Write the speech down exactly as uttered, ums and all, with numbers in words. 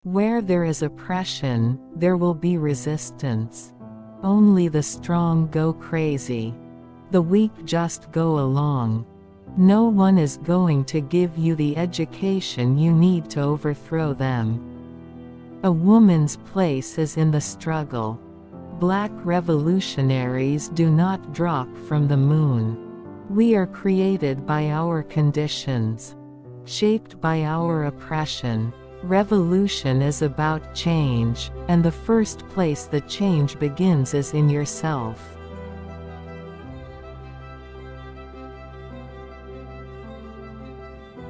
Where there is oppression, there will be resistance. Only the strong go crazy. The weak just go along. No one is going to give you the education you need to overthrow them. A woman's place is in the struggle. Black revolutionaries do not drop from the moon. We are created by our conditions, shaped by our oppression. Revolution is about change, and the first place the change begins is in yourself.